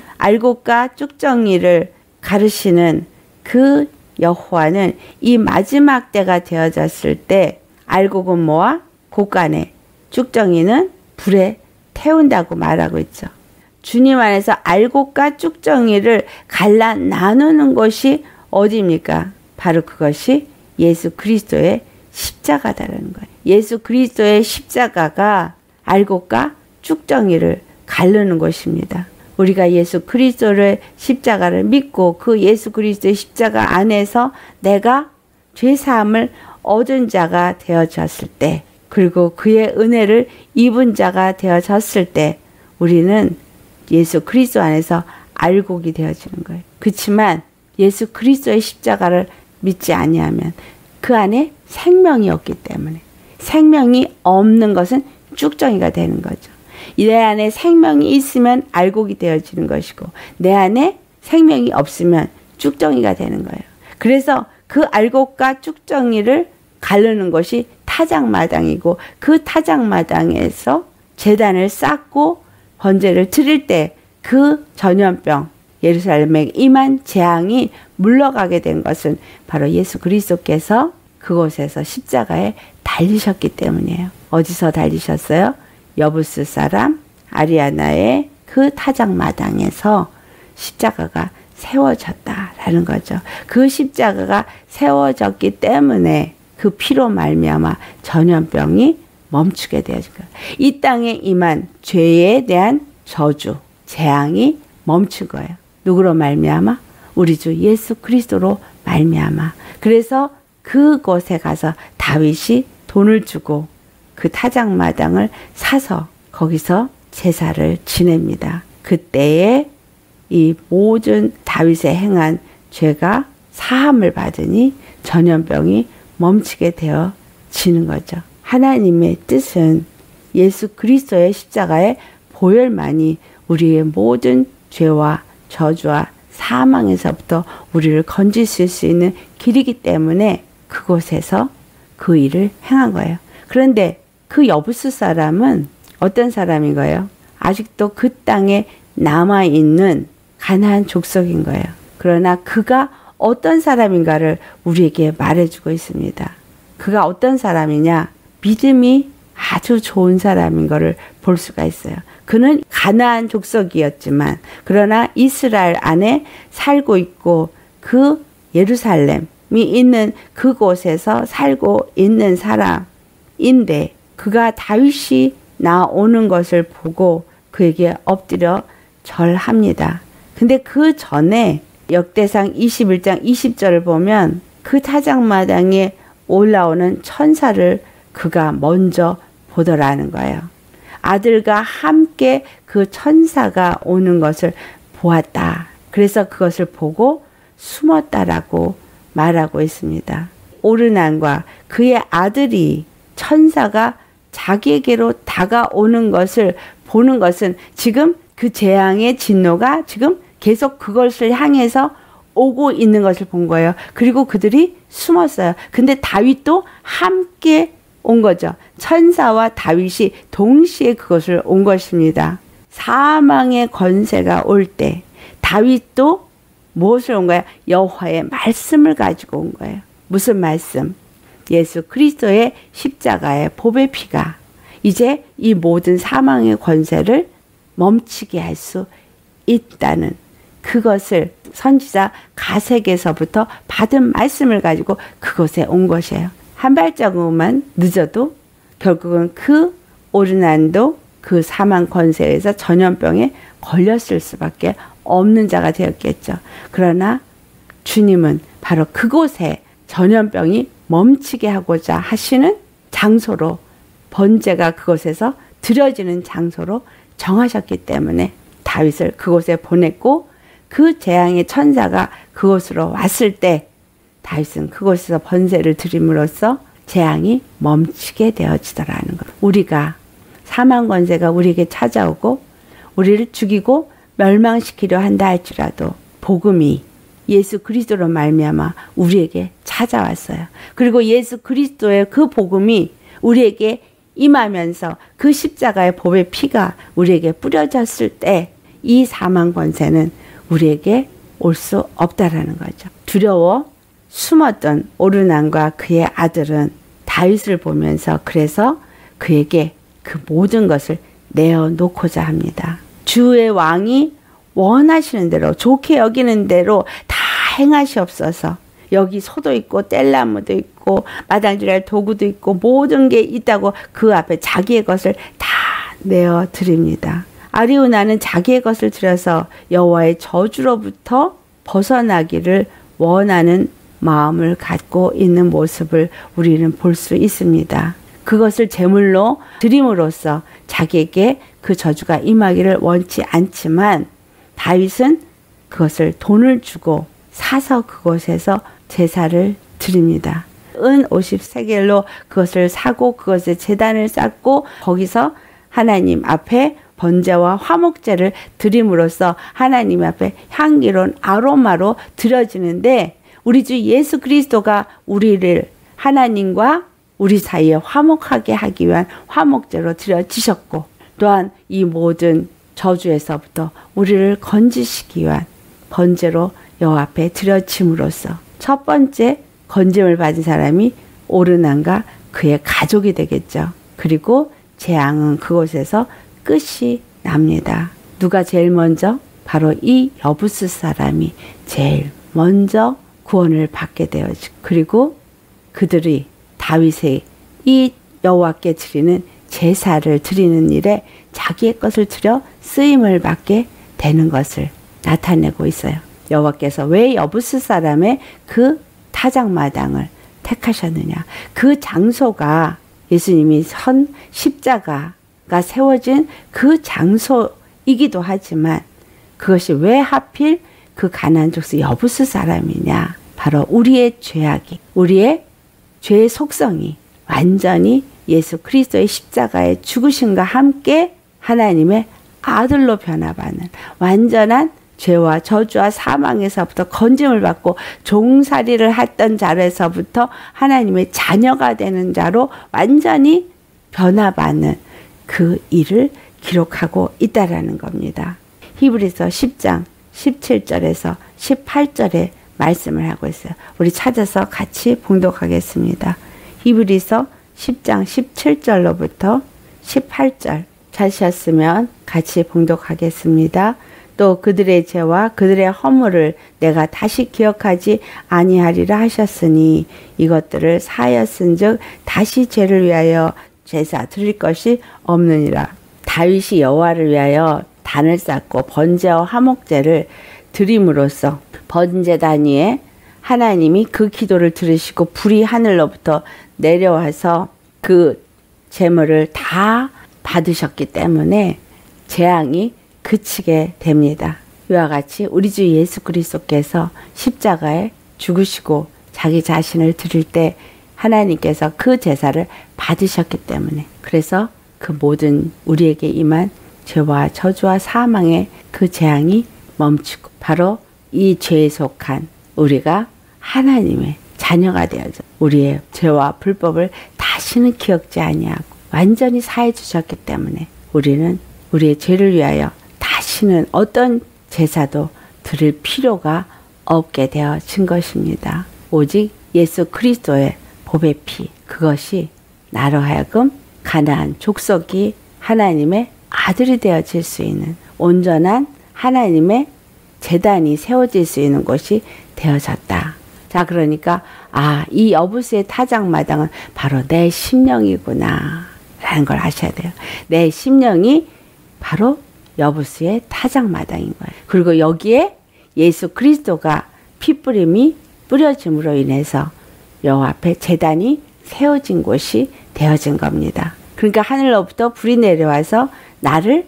알곡과 쭉정이를 가르시는 그 여호와는 이 마지막 때가 되어졌을 때 알곡은 뭐와 곡간에, 쭉정이는 불에 태운다고 말하고 있죠. 주님 안에서 알곡과 쭉정이를 갈라 나누는 것이 어디입니까? 바로 그것이 예수 그리스도의 십자가다라는 거예요. 예수 그리스도의 십자가가 알곡과 쭉정이를 가르는 것입니다. 우리가 예수 그리스도의 십자가를 믿고 그 예수 그리스도의 십자가 안에서 내가 죄사함을 얻은 자가 되어졌을 때, 그리고 그의 은혜를 입은 자가 되어졌을 때 우리는 예수 그리스도 안에서 알곡이 되어지는 거예요. 그렇지만 예수 그리스도의 십자가를 믿지 아니하면 그 안에 생명이 없기 때문에, 생명이 없는 것은 쭉정이가 되는 거죠. 내 안에 생명이 있으면 알곡이 되어지는 것이고 내 안에 생명이 없으면 쭉정이가 되는 거예요. 그래서 그 알곡과 쭉정이를 가르는 것이 타작마당이고 그 타작마당에서 제단을 쌓고 번제를 드릴 때 그 전염병 예루살렘에 임한 재앙이 물러가게 된 것은 바로 예수 그리스도께서 그곳에서 십자가에 달리셨기 때문이에요. 어디서 달리셨어요? 여부스 사람 아리아나의 그 타작마당에서 십자가가 세워졌다라는 거죠. 그 십자가가 세워졌기 때문에 그 피로 말미암아 전염병이 멈추게 되어진 거예요. 이 땅에 임한 죄에 대한 저주, 재앙이 멈춘 거예요. 누구로 말미암아? 우리 주 예수 그리스도로 말미암아. 그래서 그곳에 가서 다윗이 돈을 주고 그 타작마당을 사서 거기서 제사를 지냅니다. 그때에 이 모든 다윗의 행한 죄가 사함을 받으니 전염병이 멈추게 되어지는 거죠. 하나님의 뜻은 예수 그리스도의 십자가의 보혈만이 우리의 모든 죄와 저주와 사망에서부터 우리를 건지실 수 있는 길이기 때문에 그곳에서 그 일을 행한 거예요. 그런데 그 여부스 사람은 어떤 사람인 거예요? 아직도 그 땅에 남아있는 가나안 족속인 거예요. 그러나 그가 어떤 사람인가를 우리에게 말해주고 있습니다. 그가 어떤 사람이냐? 믿음이 아주 좋은 사람인 것을 볼 수가 있어요. 그는 가나안 족속이었지만 그러나 이스라엘 안에 살고 있고 그 예루살렘이 있는 그곳에서 살고 있는 사람인데 그가 다윗이 나오는 것을 보고 그에게 엎드려 절합니다. 근데 그 전에 역대상 이십일 장 이십 절을 보면 그 타작마당에 올라오는 천사를 그가 먼저 보더라는 거예요. 아들과 함께 그 천사가 오는 것을 보았다. 그래서 그것을 보고 숨었다라고 말하고 있습니다. 오르난과 그의 아들이 천사가 자기에게로 다가오는 것을 보는 것은 지금 그 재앙의 진노가 지금 계속 그것을 향해서 오고 있는 것을 본 거예요. 그리고 그들이 숨었어요. 근데 다윗도 함께 온 거죠. 천사와 다윗이 동시에 그것을 온 것입니다. 사망의 권세가 올 때 다윗도 무엇을 온 거예요? 여호와의 말씀을 가지고 온 거예요. 무슨 말씀? 예수 그리스도의 십자가의 보배 피가 이제 이 모든 사망의 권세를 멈추게 할 수 있다는 그것을 선지자 가색에서부터 받은 말씀을 가지고 그곳에 온 것이에요. 한 발자국만 늦어도 결국은 그 오르난도 그 사망 권세에서 전염병에 걸렸을 수밖에 없는 자가 되었겠죠. 그러나 주님은 바로 그곳에 전염병이 멈추게 하고자 하시는 장소로 번제가 그곳에서 드려지는 장소로 정하셨기 때문에 다윗을 그곳에 보냈고 그 재앙의 천사가 그곳으로 왔을 때 다윗은 그곳에서 번제를 드림으로써 재앙이 멈추게 되어지더라는 것. 우리가 사망 권세가 우리에게 찾아오고 우리를 죽이고 멸망시키려 한다 할지라도 복음이 예수 그리스도로 말미암아 우리에게 찾아왔어요. 그리고 예수 그리스도의 그 복음이 우리에게 임하면서 그 십자가의 보배 피가 우리에게 뿌려졌을 때 이 사망 권세는 우리에게 올 수 없다라는 거죠. 두려워 숨었던 오르난과 그의 아들은 다윗을 보면서 그래서 그에게 그 모든 것을 내어놓고자 합니다. 주의 왕이 원하시는 대로 좋게 여기는 대로 다 행하시옵소서. 여기 소도 있고 뗄나무도 있고 마당질할 도구도 있고 모든 게 있다고 그 앞에 자기의 것을 다 내어드립니다. 아리우나는 자기의 것을 들여서 여호와의 저주로부터 벗어나기를 원하는 마음을 갖고 있는 모습을 우리는 볼 수 있습니다. 그것을 제물로 드림으로써 자기에게 그 저주가 임하기를 원치 않지만 다윗은 그것을 돈을 주고 사서 그곳에서 제사를 드립니다. 은 오십 세겔로 그것을 사고 그것에 제단을 쌓고 거기서 하나님 앞에 번제와 화목제를 드림으로써 하나님 앞에 향기로운 아로마로 드려지는데 우리 주 예수 그리스도가 우리를 하나님과 우리 사이에 화목하게 하기 위한 화목제로 드려지셨고, 또한 이 모든 저주에서부터 우리를 건지시기 위한 번제로 여호와 앞에 드려짐으로써 첫 번째 건짐을 받은 사람이 오르난과 그의 가족이 되겠죠. 그리고 재앙은 그곳에서 끝이 납니다. 누가 제일 먼저? 바로 이 여부스 사람이 제일 먼저 구원을 받게 되어지고, 그리고 그들이 다윗의 이 여호와께 드리는 제사를 드리는 일에 자기의 것을 드려 쓰임을 받게 되는 것을 나타내고 있어요. 여호와께서 왜 여부스 사람의 그 타작마당을 택하셨느냐? 그 장소가 예수님이 선 십자가가 세워진 그 장소이기도 하지만, 그것이 왜 하필 그 가나안 족속 여부스 사람이냐? 바로 우리의 죄악이, 우리의 죄의 속성이 완전히 예수 그리스도의 십자가의 죽으심과 함께 하나님의 아들로 변화받는 완전한 죄와 저주와 사망에서부터 건짐을 받고 종살이를 했던 자로에서부터 하나님의 자녀가 되는 자로 완전히 변화받는 그 일을 기록하고 있다라는 겁니다. 히브리서 십 장 십칠 절에서 십팔 절에 말씀을 하고 있어요. 우리 찾아서 같이 봉독하겠습니다. 히브리서 십 장 십칠 절로부터 십팔 절 찾으셨으면 같이 봉독하겠습니다. 또 그들의 죄와 그들의 허물을 내가 다시 기억하지 아니하리라 하셨으니 이것들을 사하였은즉 다시 죄를 위하여 제사 드릴 것이 없느니라. 다윗이 여호와를 위하여 단을 쌓고 번제와 화목제를 드림으로써 번제단 위에 하나님이 그 기도를 들으시고 불이 하늘로부터 내려와서 그 제물을 다 받으셨기 때문에 재앙이 그치게 됩니다. 이와 같이 우리 주 예수 그리스도께서 십자가에 죽으시고 자기 자신을 드릴 때 하나님께서 그 제사를 받으셨기 때문에, 그래서 그 모든 우리에게 임한 죄와 저주와 사망의 그 재앙이 멈추고 바로 이 죄에 속한 우리가 하나님의 자녀가 되어져 우리의 죄와 불법을 다시는 기억지 아니하고 완전히 사해 주셨기 때문에 우리는 우리의 죄를 위하여 다시는 어떤 제사도 드릴 필요가 없게 되어진 것입니다. 오직 예수 그리스도의 보배 피, 그것이 나로 하여금 가나안 족속이 하나님의 아들이 되어질 수 있는 온전한 하나님의 제단이 세워질 수 있는 곳이 되어졌다. 자, 그러니까 아, 이 여부스의 타작마당은 바로 내 심령이구나 라는 걸 아셔야 돼요. 내 심령이 바로 여부스의 타작마당인 거예요. 그리고 여기에 예수 그리스도가 피뿌림이 뿌려짐으로 인해서 여호와 앞에 제단이 세워진 곳이 되어진 겁니다. 그러니까 하늘로부터 불이 내려와서 나를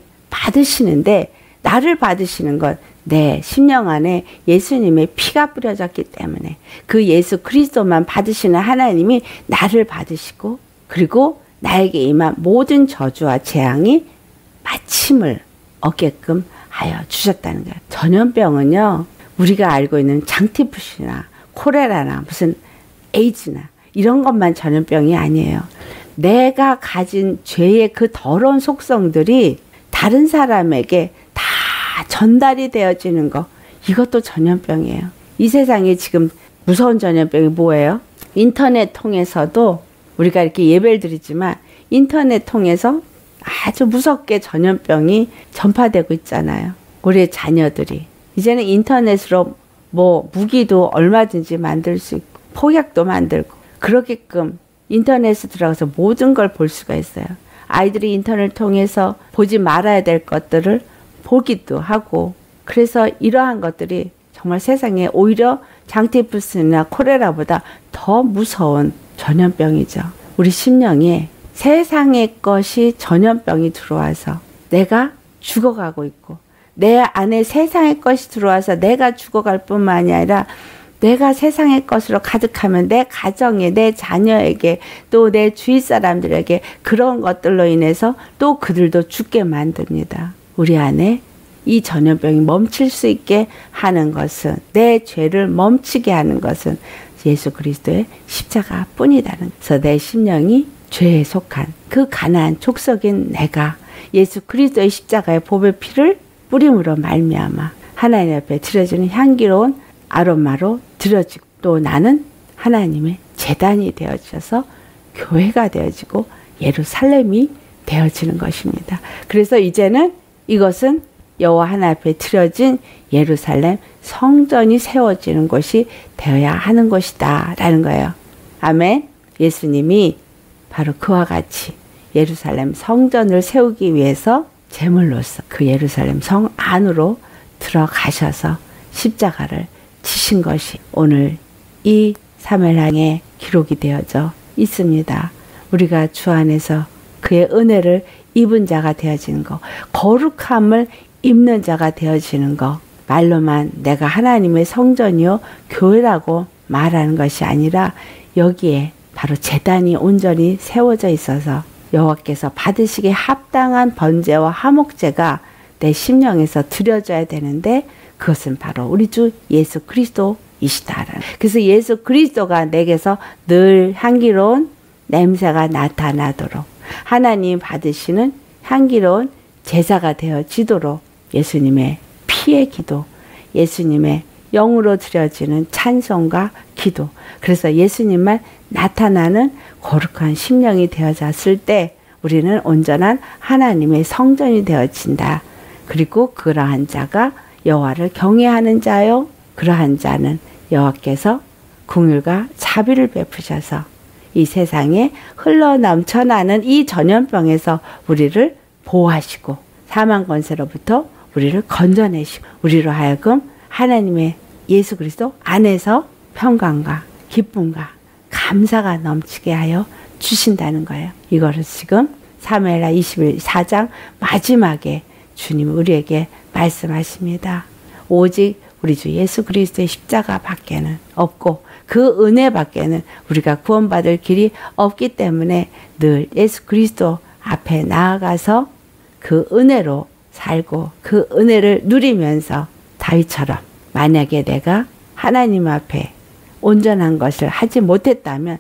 받으시는데, 나를 받으시는 것, 내 심령 안에 예수님의 피가 뿌려졌기 때문에 그 예수 그리스도만 받으시는 하나님이 나를 받으시고, 그리고 나에게 임한 모든 저주와 재앙이 마침을 얻게끔 하여 주셨다는 거예요. 전염병은요, 우리가 알고 있는 장티푸시나 콜레라나 무슨 에이즈나 이런 것만 전염병이 아니에요. 내가 가진 죄의 그 더러운 속성들이 다른 사람에게 다 전달이 되어지는 거, 이것도 전염병이에요. 이 세상에 지금 무서운 전염병이 뭐예요? 인터넷 통해서도 우리가 이렇게 예배를 드리지만 인터넷 통해서 아주 무섭게 전염병이 전파되고 있잖아요. 우리의 자녀들이 이제는 인터넷으로 뭐 무기도 얼마든지 만들 수 있고 폭약도 만들고 그러게끔 인터넷에 들어가서 모든 걸 볼 수가 있어요. 아이들이 인터넷을 통해서 보지 말아야 될 것들을 보기도 하고, 그래서 이러한 것들이 정말 세상에 오히려 장티푸스나 콜레라보다 더 무서운 전염병이죠. 우리 심령에 세상의 것이 전염병이 들어와서 내가 죽어가고 있고, 내 안에 세상의 것이 들어와서 내가 죽어갈 뿐만이 아니라 내가 세상의 것으로 가득하면 내 가정에, 내 자녀에게, 또 내 주위 사람들에게 그런 것들로 인해서 또 그들도 죽게 만듭니다. 우리 안에 이 전염병이 멈출 수 있게 하는 것은, 내 죄를 멈추게 하는 것은 예수 그리스도의 십자가 뿐이다는. 그래서 내 심령이 죄에 속한 그 가난한 족속인 내가 예수 그리스도의 십자가의 보배 피를 뿌림으로 말미암아 하나님 앞에 드려지는 향기로운 아로마로 드려지고, 또 나는 하나님의 제단이 되어져서 교회가 되어지고 예루살렘이 되어지는 것입니다. 그래서 이제는 이것은 여호와 하나님 앞에 드려진 예루살렘 성전이 세워지는 곳이 되어야 하는 것이다 라는 거예요. 아멘. 예수님이 바로 그와 같이 예루살렘 성전을 세우기 위해서 제물로서 그 예루살렘 성 안으로 들어가셔서 십자가를 지신 것이 오늘 이 사무엘하에 기록이 되어져 있습니다. 우리가 주 안에서 그의 은혜를 입은 자가 되어지는 것, 거룩함을 입는 자가 되어지는 것, 말로만 내가 하나님의 성전이요 교회라고 말하는 것이 아니라 여기에 바로 제단이 온전히 세워져 있어서 여호와께서 받으시기에 합당한 번제와 화목제가 내 심령에서 드려져야 되는데, 그것은 바로 우리 주 예수 그리스도이시다라는. 그래서 예수 그리스도가 내게서 늘 향기로운 냄새가 나타나도록, 하나님 받으시는 향기로운 제사가 되어지도록 예수님의 피의 기도, 예수님의 영으로 드려지는 찬송과 기도, 그래서 예수님만 나타나는 거룩한 심령이 되어졌을 때 우리는 온전한 하나님의 성전이 되어진다. 그리고 그러한 자가 여호와를 경외하는 자요, 그러한 자는 여호와께서 긍휼과 자비를 베푸셔서 이 세상에 흘러 넘쳐나는 이 전염병에서 우리를 보호하시고 사망 권세로부터 우리를 건져내시고 우리로 하여금 하나님의 예수 그리스도 안에서 평강과 기쁨과 감사가 넘치게 하여 주신다는 거예요. 이거를 지금 사무엘하 이십사 장 마지막에 주님 우리에게 말씀하십니다. 오직 우리 주 예수 그리스도의 십자가 밖에는 없고 그 은혜 밖에는 우리가 구원받을 길이 없기 때문에 늘 예수 그리스도 앞에 나아가서 그 은혜로 살고 그 은혜를 누리면서 다윗처럼 만약에 내가 하나님 앞에 온전한 것을 하지 못했다면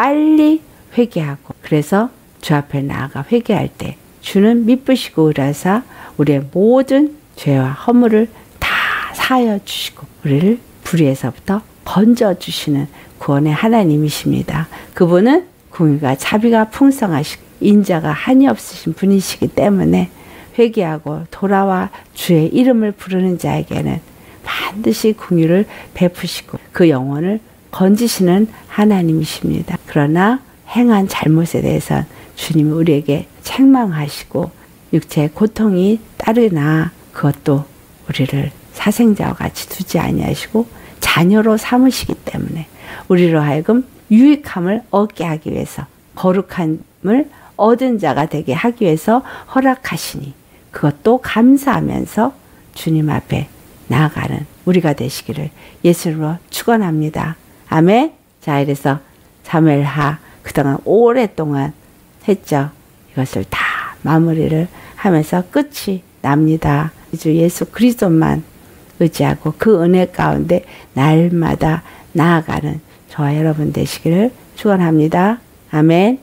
빨리 회개하고, 그래서 주 앞에 나아가 회개할 때 주는 미쁘시고 의라사 우리의 모든 죄와 허물을 다 사하여 주시고 우리를 불의에서부터 건져주시는 구원의 하나님이십니다. 그분은 긍휼과 자비가 풍성하시고 인자가 한이 없으신 분이시기 때문에 회개하고 돌아와 주의 이름을 부르는 자에게는 반드시 긍휼을 베푸시고 그 영혼을 건지시는 하나님이십니다. 그러나 행한 잘못에 대해서는 주님이 우리에게 책망하시고 육체의 고통이 따르나 그것도 우리를 사생자와 같이 두지 아니하시고 자녀로 삼으시기 때문에 우리로 하여금 유익함을 얻게 하기 위해서, 거룩함을 얻은 자가 되게 하기 위해서 허락하시니 그것도 감사하면서 주님 앞에 나아가는 우리가 되시기를 예수로 축원합니다. 아멘. 자, 이래서 사무엘하 그동안 오랫동안 했죠. 이것을 다 마무리를 하면서 끝이 납니다. 주 예수 그리스도만 의지하고 그 은혜 가운데 날마다 나아가는 저와 여러분 되시기를 축원합니다. 아멘.